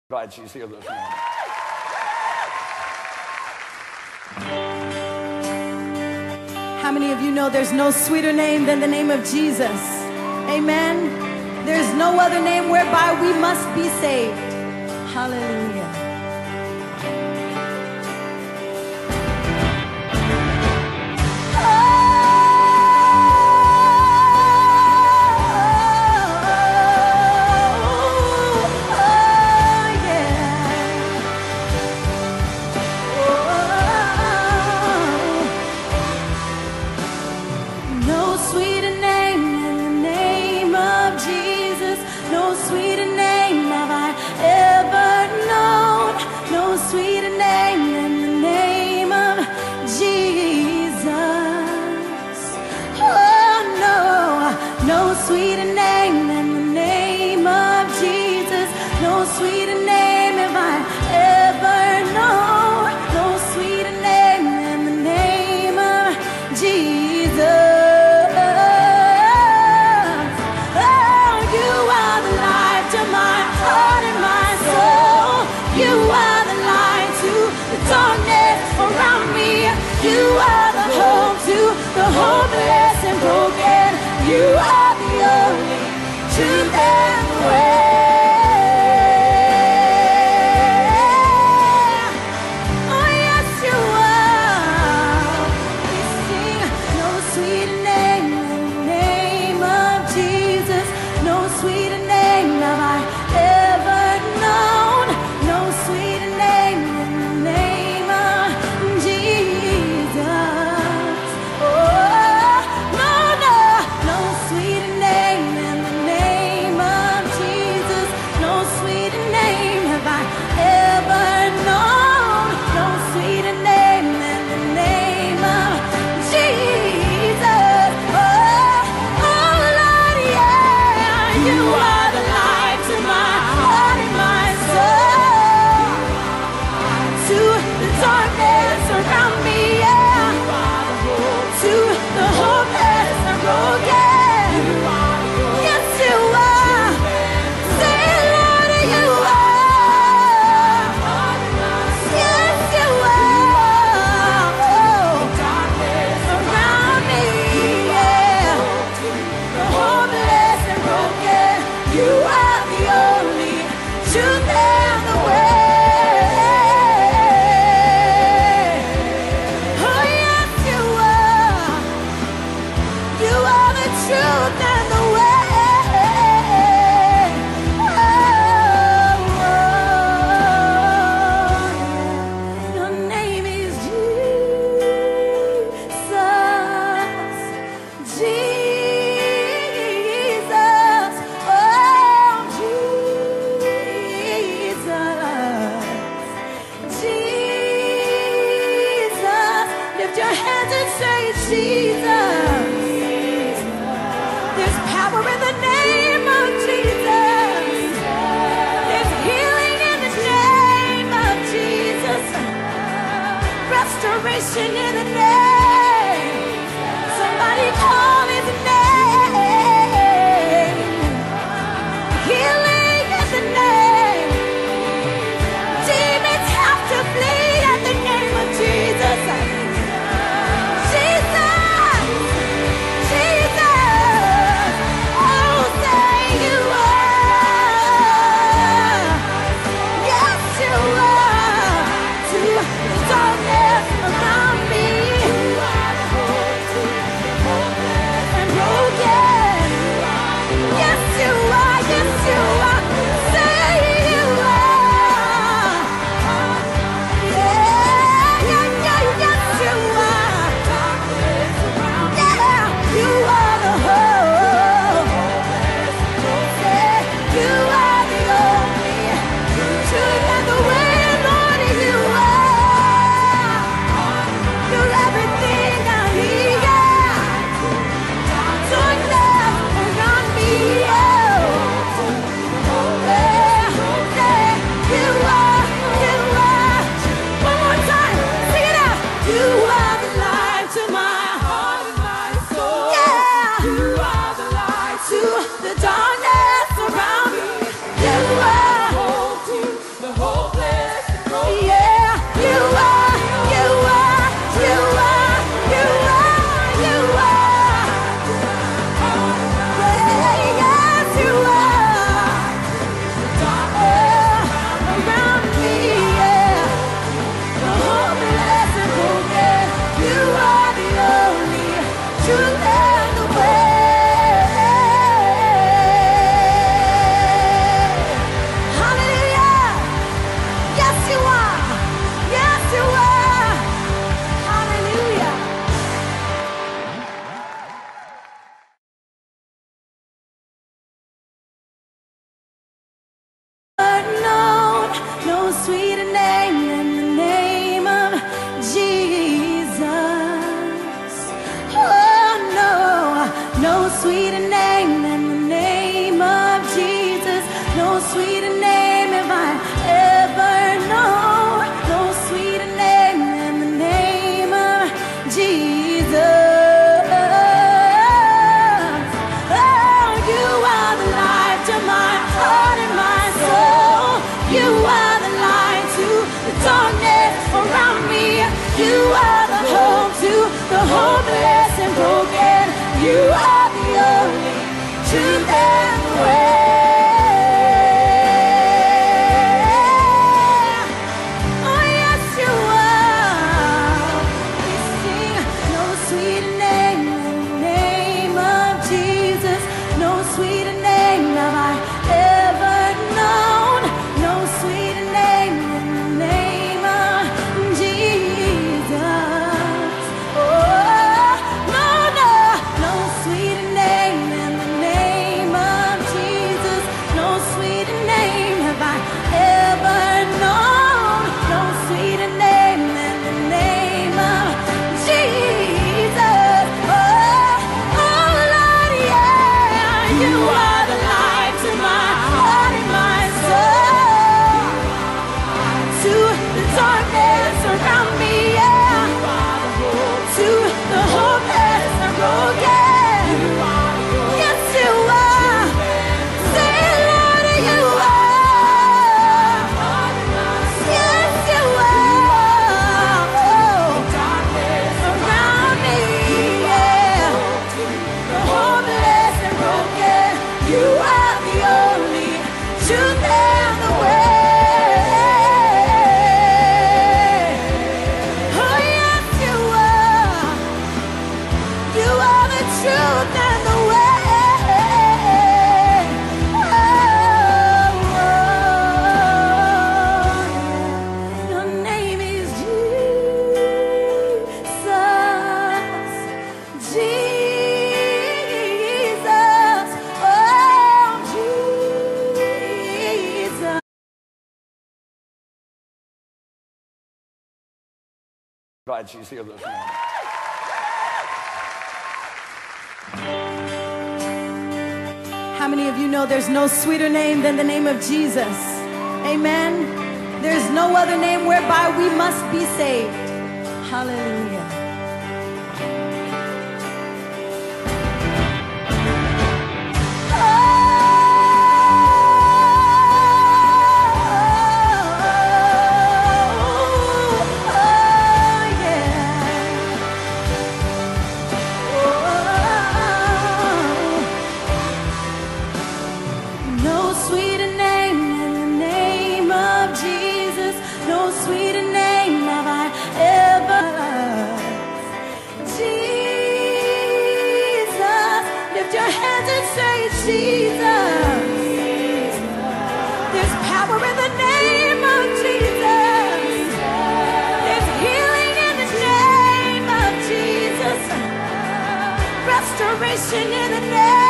Glad she's here this morning. How many of you know there's no sweeter name than the name of Jesus? Amen. There's no other name whereby we must be saved. Hallelujah. Hopeless and broken, you are the only truth and the way. Oh yes you are. We sing no sweeter name than the name of Jesus. No sweeter name have I ever known. No sweeter name than the name of Jesus. In the name, somebody call his name. Healing in the name. Demons have to flee at the name of Jesus. Jesus, Jesus. Oh, say you are. Yes, you are. To the darkness around me. sweeter name have I ever known. No sweeter name than the name of Jesus. Oh, you are the light to my heart and my soul. You are the light to the darkness around me. You are the hope to the hopeless and broken. You are the only truth and the way. Oh yes, you are. We sing no sweeter name than the name of Jesus. No sweeter name have I ever known. No sweeter name than the name of Jesus. Oh, no, no, no sweeter name than the name of Jesus. No sweeter name have I ever known. No sweeter name than the name of Jesus. Oh, oh Lord, yeah, you are the light to my heart and my soul. To the darkness around me, yeah. To the hopeless and broken. Yes, you are. Say, Lord, you are. Yes, you are. Oh, around me, yeah. The hopeless and broken. You are the only truth and the way. Oh, yes, you are. You are the truth and the way. Oh, your name is Jesus. Jesus. Oh, Jesus. Glad she's here this morning. How many of you know there's no sweeter name than the name of Jesus? Amen. There's no other name whereby we must be saved. Hallelujah. No sweeter name than the name of Jesus. No sweeter name have I ever heard. Jesus, lift your hands and say Jesus. There's power in the name of Jesus. There's healing in the name of Jesus. Restoration in the name